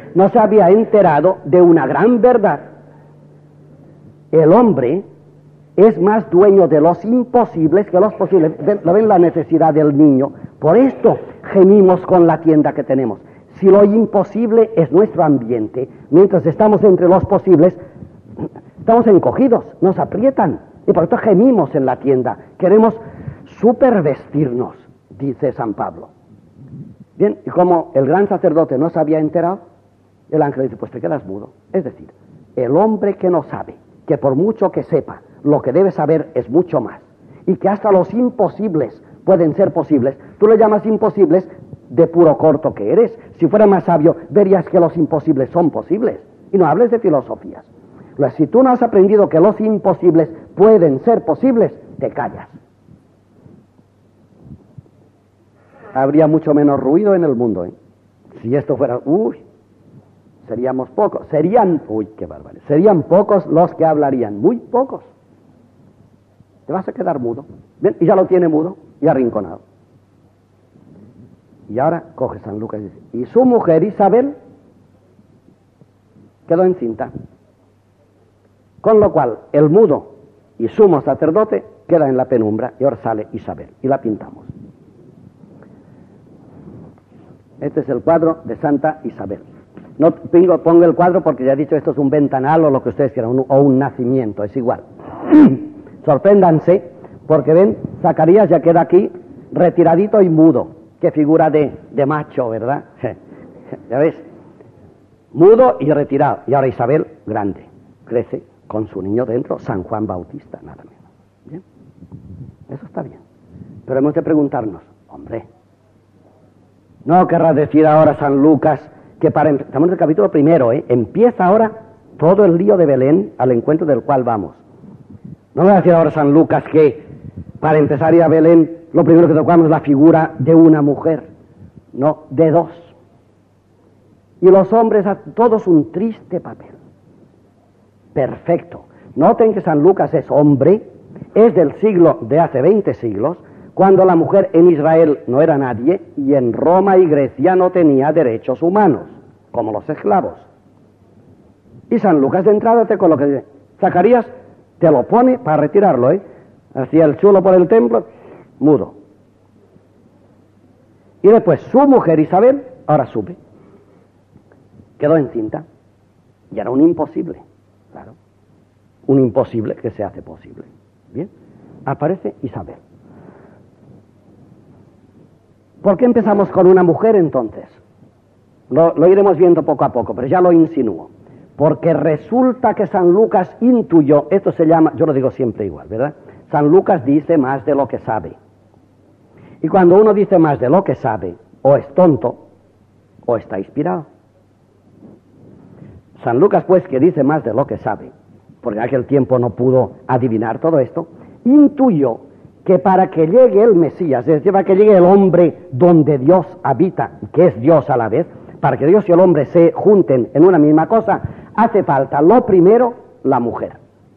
no se había enterado de una gran verdad. El hombre es más dueño de los imposibles que los posibles. ¿Ven la necesidad del niño? Por esto gemimos con la tienda que tenemos. Si lo imposible es nuestro ambiente, mientras estamos entre los posibles, estamos encogidos, nos aprietan, y por esto gemimos en la tienda. Queremos supervestirnos, dice San Pablo. Bien, y como el gran sacerdote no se había enterado, el ángel dice, pues te quedas mudo. Es decir, el hombre que no sabe, que por mucho que sepa, lo que debe saber es mucho más, y que hasta los imposibles pueden ser posibles, tú le llamas imposibles de puro corto que eres. Si fuera más sabio, verías que los imposibles son posibles, y no hables de filosofías. Si tú no has aprendido que los imposibles pueden ser posibles, te callas. Habría mucho menos ruido en el mundo, ¿eh? Si esto fuera, seríamos pocos, qué barbaridad, serían pocos los que hablarían, muy pocos. Te vas a quedar mudo. Bien, y ya lo tiene mudo y arrinconado. Y ahora coge San Lucas y dice, y su mujer Isabel quedó encinta. Con lo cual, el mudo y sumo sacerdote queda en la penumbra, y ahora sale Isabel, y la pintamos. Este es el cuadro de Santa Isabel. No pongo el cuadro porque ya he dicho, esto es un ventanal o lo que ustedes quieran, o un nacimiento, es igual. Sorpréndanse, porque ven, Zacarías ya queda aquí retiradito y mudo. Qué figura de macho, ¿verdad? Ya ves, mudo y retirado. Y ahora Isabel, grande, crece con su niño dentro, San Juan Bautista, nada menos. ¿Bien? Eso está bien. Pero hemos de preguntarnos, hombre, no querrá decir ahora San Lucas que estamos en el capítulo primero, empieza ahora todo el lío de Belén, al encuentro del cual vamos. No va a decir ahora San Lucas que para empezar a ir a Belén lo primero que tocamos es la figura de una mujer, no, de dos. Y los hombres a todos un triste papel. Perfecto. Noten que San Lucas es hombre, es del siglo de hace 20 siglos, cuando la mujer en Israel no era nadie y en Roma y Grecia no tenía derechos humanos, como los esclavos. Y San Lucas de entrada te coloca, Zacarías te lo pone para retirarlo, hacía el chulo por el templo, mudo. Y después su mujer Isabel, ahora sube, quedó encinta, y era un imposible, claro, un imposible que se hace posible. Bien, aparece Isabel. ¿Por qué empezamos con una mujer entonces? Lo iremos viendo poco a poco, pero ya lo insinúo. Porque resulta que San Lucas intuyó, esto se llama, yo lo digo siempre igual, ¿verdad? San Lucas dice más de lo que sabe. Y cuando uno dice más de lo que sabe, o es tonto, o está inspirado. San Lucas, pues, que dice más de lo que sabe, porque en aquel tiempo no pudo adivinar todo esto, intuyó que para que llegue el Mesías, es decir, para que llegue el hombre donde Dios habita, que es Dios a la vez, para que Dios y el hombre se junten en una misma cosa, hace falta, lo primero, la mujer.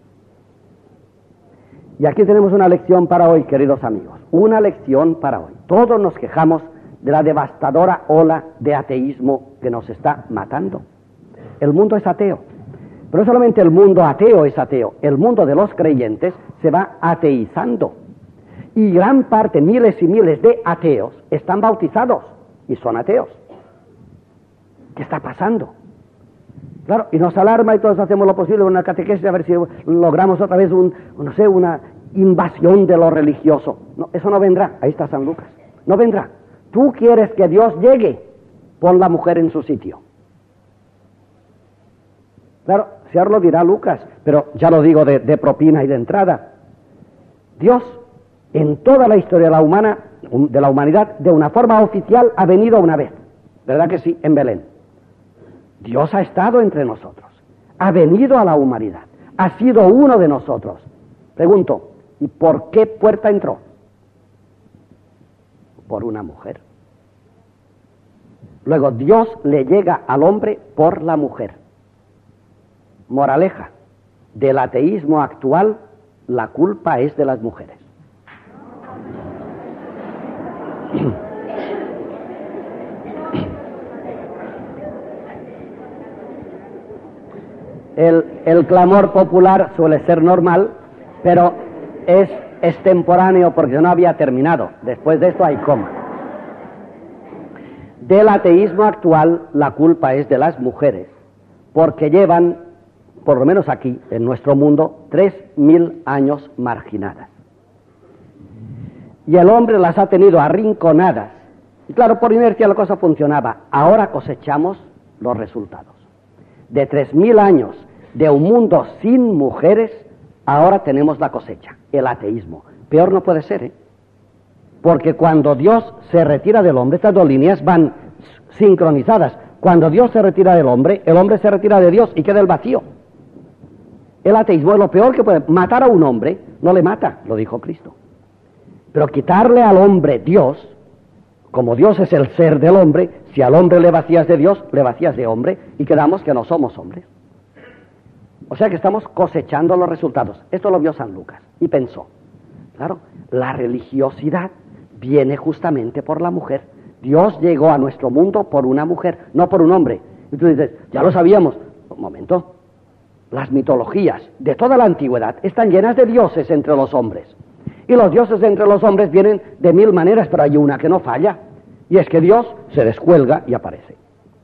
Y aquí tenemos una lección para hoy, queridos amigos, una lección para hoy. Todos nos quejamos de la devastadora ola de ateísmo que nos está matando. El mundo es ateo, pero no solamente el mundo ateo es ateo, el mundo de los creyentes se va ateizando. Y gran parte, miles y miles de ateos están bautizados y son ateos. ¿Qué está pasando? Claro, y nos alarma y todos hacemos lo posible en una catequesis a ver si logramos otra vez una invasión de lo religioso. No, eso no vendrá. Ahí está San Lucas. No vendrá. Tú quieres que Dios llegue, pon la mujer en su sitio. Claro, si ahora lo dirá Lucas, pero ya lo digo de propina y de entrada. Dios, en toda la historia de la humanidad, de una forma oficial, ha venido una vez. ¿Verdad que sí? En Belén. Dios ha estado entre nosotros. Ha venido a la humanidad. Ha sido uno de nosotros. Pregunto, ¿y por qué puerta entró? Por una mujer. Luego, Dios le llega al hombre por la mujer. Moraleja, del ateísmo actual, la culpa es de las mujeres. el clamor popular suele ser normal, pero es extemporáneo porque no había terminado. Después de esto hay coma. Del ateísmo actual la culpa es de las mujeres, porque llevan, por lo menos aquí, en nuestro mundo, 3000 años marginadas. Y el hombre las ha tenido arrinconadas. Y claro, por inercia la cosa funcionaba. Ahora cosechamos los resultados. De 3000 años de un mundo sin mujeres, ahora tenemos la cosecha, el ateísmo. Peor no puede ser, ¿eh? Porque cuando Dios se retira del hombre, estas dos líneas van sincronizadas. Cuando Dios se retira del hombre, el hombre se retira de Dios y queda el vacío. El ateísmo es lo peor que puede. Matar a un hombre no le mata, lo dijo Cristo. Pero quitarle al hombre Dios, como Dios es el ser del hombre, si al hombre le vacías de Dios, le vacías de hombre y quedamos que no somos hombres. O sea que estamos cosechando los resultados. Esto lo vio San Lucas y pensó, claro, la religiosidad viene justamente por la mujer. Dios llegó a nuestro mundo por una mujer, no por un hombre. Y tú dices, ya lo sabíamos. Un momento, las mitologías de toda la antigüedad están llenas de dioses entre los hombres. Y los dioses entre los hombres vienen de 1000 maneras, pero hay una que no falla. Y es que Dios se descuelga y aparece.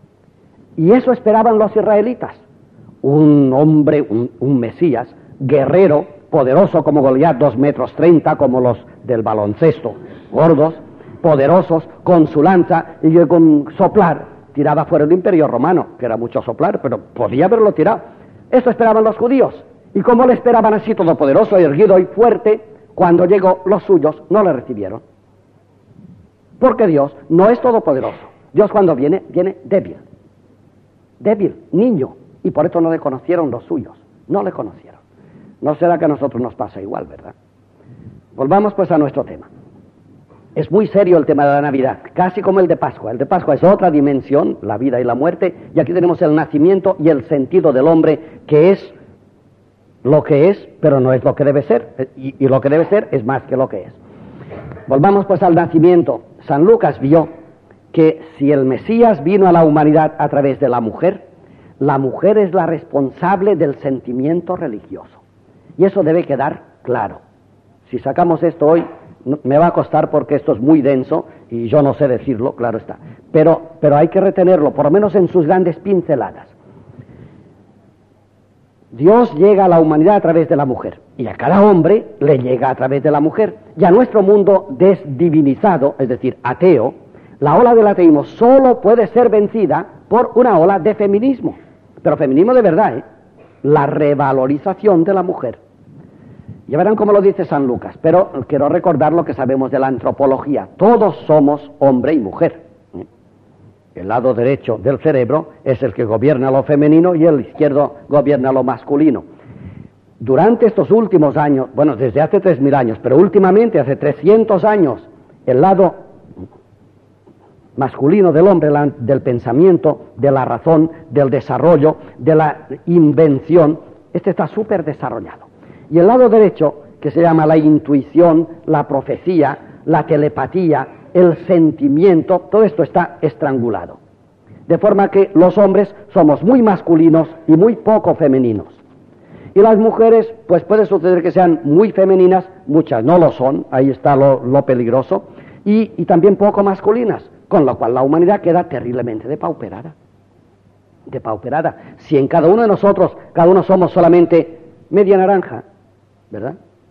Y eso esperaban los israelitas. Un hombre, un Mesías, guerrero, poderoso como Goliat, 2,30 metros, como los del baloncesto, gordos, poderosos, con su lanza y con soplar, tiraba fuera el imperio romano, que era mucho soplar, pero podía haberlo tirado. Eso esperaban los judíos. Y como le esperaban así todopoderoso, erguido y fuerte, cuando llegó los suyos no le recibieron. Porque Dios no es todopoderoso. Dios cuando viene, viene débil. Débil, niño. Y por eso no le conocieron los suyos. No le conocieron. ¿No será que a nosotros nos pasa igual, verdad? Volvamos pues a nuestro tema. Es muy serio el tema de la Navidad, casi como el de Pascua. El de Pascua es otra dimensión, la vida y la muerte, y aquí tenemos el nacimiento y el sentido del hombre, que es lo que es, pero no es lo que debe ser, y lo que debe ser es más que lo que es. Volvamos pues al nacimiento. San Lucas vio que si el Mesías vino a la humanidad a través de la mujer es la responsable del sentimiento religioso. Y eso debe quedar claro. Si sacamos esto hoy, me va a costar porque esto es muy denso y yo no sé decirlo, claro está. Pero hay que retenerlo, por lo menos en sus grandes pinceladas. Dios llega a la humanidad a través de la mujer, y a cada hombre le llega a través de la mujer. Y a nuestro mundo desdivinizado, es decir, ateo, la ola del ateísmo solo puede ser vencida por una ola de feminismo. Pero feminismo de verdad, ¿eh? La revalorización de la mujer. Ya verán cómo lo dice San Lucas, pero quiero recordar lo que sabemos de la antropología. Todos somos hombre y mujer. El lado derecho del cerebro es el que gobierna lo femenino y el izquierdo gobierna lo masculino. Durante estos últimos años, bueno, desde hace 3000 años, pero últimamente hace 300 años, el lado masculino del hombre, del pensamiento, de la razón, del desarrollo, de la invención, este está súper desarrollado. Y el lado derecho, que se llama la intuición, la profecía, la telepatía, el sentimiento, todo esto está estrangulado. De forma que los hombres somos muy masculinos y muy poco femeninos. Y las mujeres, pues puede suceder que sean muy femeninas, muchas no lo son, ahí está lo peligroso, y también poco masculinas, con lo cual la humanidad queda terriblemente depauperada. Depauperada. Si en cada uno de nosotros, cada uno somos solamente media naranja, ¿verdad?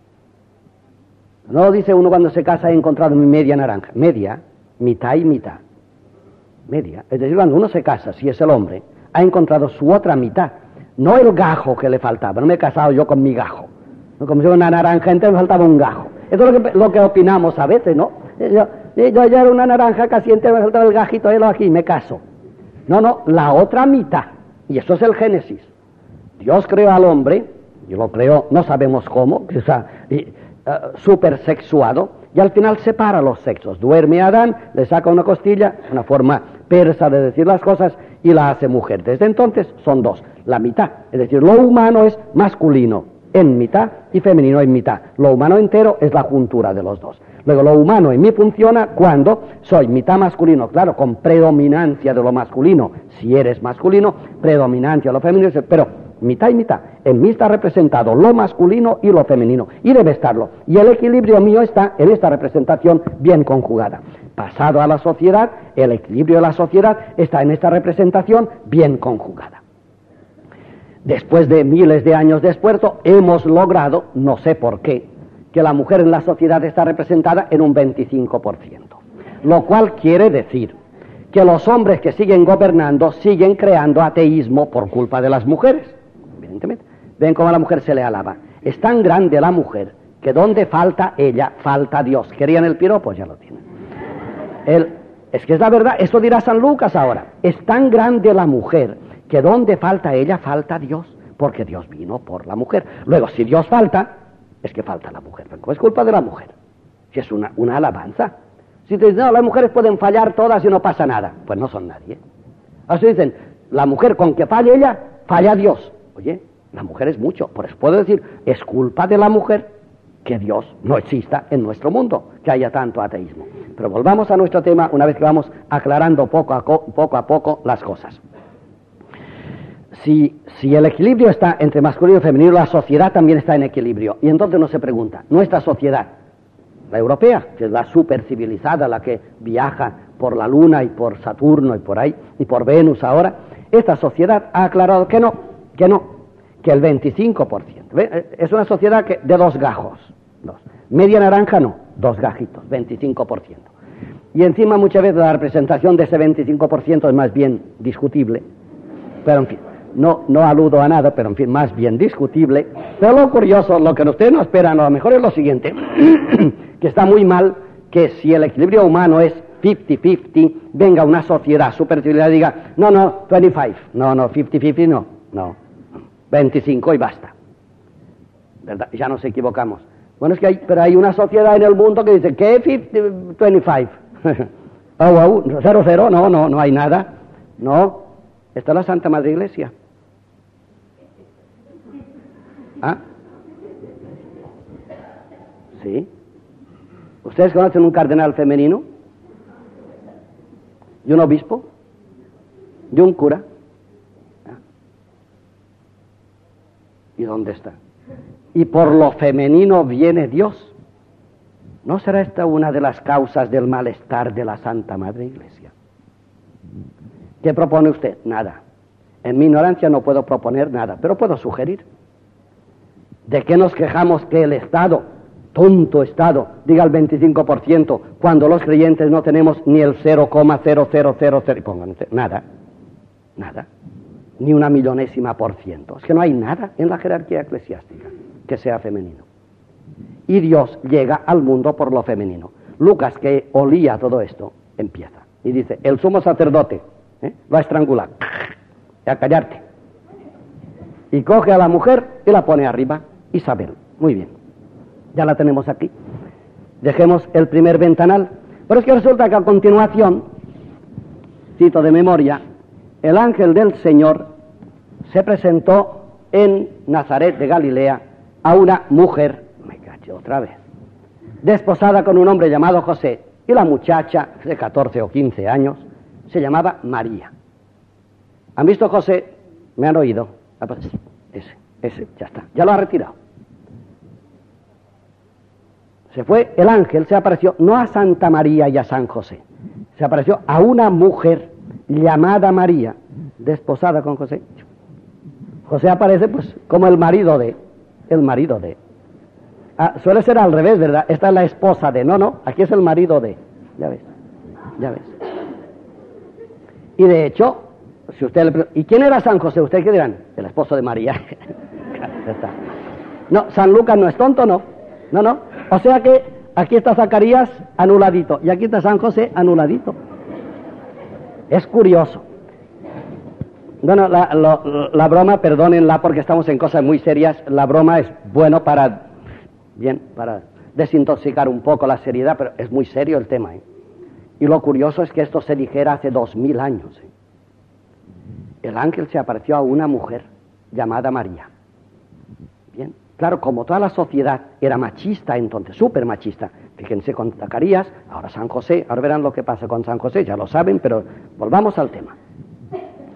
No dice uno cuando se casa he encontrado mi media naranja. Media, mitad y mitad. Media. Es decir, cuando uno se casa, si es el hombre, ha encontrado su otra mitad. No el gajo que le faltaba. No me he casado yo con mi gajo. No, como si fuera una naranja entera me faltaba un gajo. Eso es lo que opinamos a veces, ¿no? Yo ya era una naranja casi entera, me faltaba el gajito, aquí me caso. No, la otra mitad. Y eso es el Génesis. Dios creó al hombre, y lo creó, no sabemos cómo, quizá supersexuado, y al final separa los sexos. Duerme a Adán, le saca una costilla, una forma persa de decir las cosas, y la hace mujer. Desde entonces son dos, la mitad. Es decir, lo humano es masculino en mitad y femenino en mitad. Lo humano entero es la juntura de los dos. Luego, lo humano en mí funciona cuando soy mitad masculino, claro, con predominancia de lo masculino, si eres masculino, predominancia de lo femenino, pero mitad y mitad. En mí está representado lo masculino y lo femenino, y debe estarlo. Y el equilibrio mío está en esta representación bien conjugada. Pasado a la sociedad, el equilibrio de la sociedad está en esta representación bien conjugada. Después de miles de años de esfuerzo, hemos logrado, no sé por qué, que la mujer en la sociedad está representada en un 25%. Lo cual quiere decir que los hombres que siguen gobernando siguen creando ateísmo por culpa de las mujeres. Evidentemente. Ven cómo a la mujer se le alaba. Es tan grande la mujer que donde falta ella, falta Dios. ¿Querían el piropo? Ya lo tienen. Es que es la verdad, eso dirá San Lucas ahora. Es tan grande la mujer que donde falta ella, falta Dios, porque Dios vino por la mujer. Luego, si Dios falta, es que falta la mujer. ¿Cómo es culpa de la mujer? Si es una alabanza. Si te dicen, no, las mujeres pueden fallar todas y no pasa nada, pues no son nadie. Así dicen, la mujer con que falle ella, falla Dios. Oye, la mujer es mucho. Por eso puedo decir, es culpa de la mujer que Dios no exista en nuestro mundo, que haya tanto ateísmo. Pero volvamos a nuestro tema una vez que vamos aclarando poco a poco las cosas. Si el equilibrio está entre masculino y femenino, la sociedad también está en equilibrio. Y entonces uno se pregunta, nuestra sociedad, la europea, que es la supercivilizada, la que viaja por la Luna y por Saturno y por ahí, y por Venus ahora, esta sociedad ha aclarado que el 25%. ¿Ve? Es una sociedad de dos gajos. Media naranja no, dos gajitos, 25%. Y encima muchas veces la representación de ese 25% es más bien discutible, pero en fin, no aludo a nada, pero en fin, más bien discutible. Pero lo curioso, lo que ustedes no esperan a lo mejor es lo siguiente, que está muy mal que si el equilibrio humano es 50-50, venga una sociedad supercivilizada y diga, no, 25, no, 50-50, no, 25 y basta. ¿Verdad? Ya nos equivocamos. Bueno, es que pero hay una sociedad en el mundo que dice, ¿qué 25? 0, no hay nada. No, está la Santa Madre Iglesia. ¿Ah? ¿Sí? ¿Ustedes conocen un cardenal femenino? ¿Y un obispo? ¿Y un cura? ¿Ah? ¿Y dónde está? Y por lo femenino viene Dios. ¿No será esta una de las causas del malestar de la Santa Madre Iglesia? ¿Qué propone usted? Nada. En mi ignorancia no puedo proponer nada, pero puedo sugerir. ¿De qué nos quejamos que el Estado, tonto Estado, diga el 25% cuando los creyentes no tenemos ni el 0,0000? Pongan nada. Ni una millonésima por ciento. Es que no hay nada en la jerarquía eclesiástica que sea femenino. Y Dios llega al mundo por lo femenino. Lucas, que olía todo esto, empieza y dice, el sumo sacerdote va a estrangular, a callarte, y coge a la mujer y la pone arriba. Isabel, muy bien, ya la tenemos aquí. Dejemos el primer ventanal. Pero es que resulta que a continuación, cito de memoria, el ángel del Señor se presentó en Nazaret de Galilea a una mujer, me caché otra vez, desposada con un hombre llamado José, y la muchacha de 14 o 15 años se llamaba María. ¿Han visto José? ¿Me han oído? Ah, pues ese, ya está, ya lo ha retirado. Se fue, el ángel se apareció no a Santa María y a San José, se apareció a una mujer llamada María, desposada con José. José aparece pues como el marido de. Suele ser al revés, ¿verdad? Esta es la esposa de, no, aquí es el marido de. Ya ves. Y de hecho, si usted le pregunta, ¿y quién era San José? ¿Ustedes qué dirán? El esposo de María. Ya está. No, San Lucas no es tonto, no. O sea que aquí está Zacarías anuladito y aquí está San José anuladito. Es curioso. Bueno, la broma, perdónenla porque estamos en cosas muy serias, la broma es bueno para desintoxicar un poco la seriedad, pero es muy serio el tema, ¿eh? Y lo curioso es que esto se dijera hace 2000 años, ¿eh? El ángel se apareció a una mujer llamada María. Bien, claro, como toda la sociedad era machista entonces, súper machista, fíjense con Zacarías, ahora San José, ahora verán lo que pasa con San José, ya lo saben, pero volvamos al tema.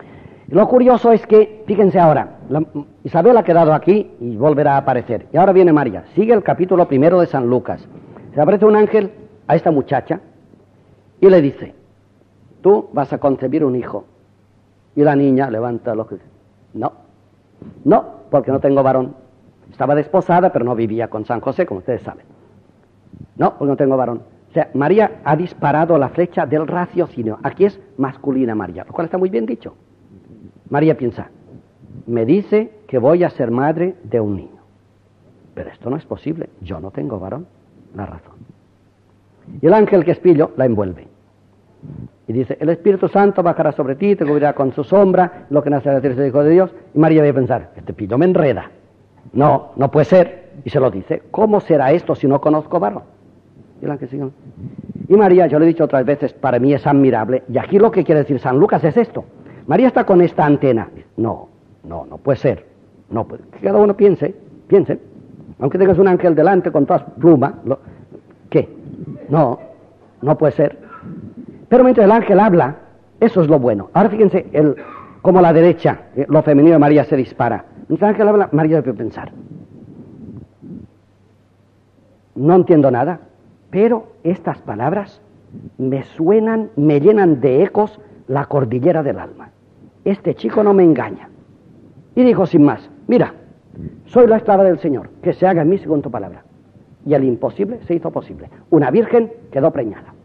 Lo curioso es que, fíjense ahora, Isabel ha quedado aquí y volverá a aparecer. Y ahora viene María. Sigue el capítulo 1 de San Lucas. Se aparece un ángel a esta muchacha y le dice, tú vas a concebir un hijo. Y la niña levanta los ojos. No, porque no tengo varón. Estaba desposada, pero no vivía con San José, como ustedes saben. No, porque no tengo varón. O sea, María ha disparado la flecha del raciocinio. Aquí es masculina María, lo cual está muy bien dicho. María piensa, me dice que voy a ser madre de un niño. Pero esto no es posible, yo no tengo varón. La razón. Y el ángel que es pillo la envuelve. Y dice, el Espíritu Santo bajará sobre ti, te cubrirá con su sombra, lo que nacerá de ti es el Hijo de Dios. Y María debe pensar, este pillo me enreda. No puede ser. Y se lo dice, ¿cómo será esto si no conozco varón? Y el ángel sigue. Y María, yo lo he dicho otras veces, para mí es admirable. Y aquí lo que quiere decir San Lucas es esto. María está con esta antena. No puede ser. No puede. Que cada uno piense. Aunque tengas un ángel delante con todas plumas, ¿qué? No puede ser. Pero mientras el ángel habla, eso es lo bueno. Ahora fíjense, como la derecha, lo femenino de María se dispara. Mientras el ángel habla, María debe pensar. No entiendo nada, pero estas palabras me suenan, me llenan de ecos la cordillera del alma. Este chico no me engaña. Y dijo sin más, mira, soy la esclava del Señor, que se haga en mí según tu palabra. Y el imposible se hizo posible. Una virgen quedó preñada.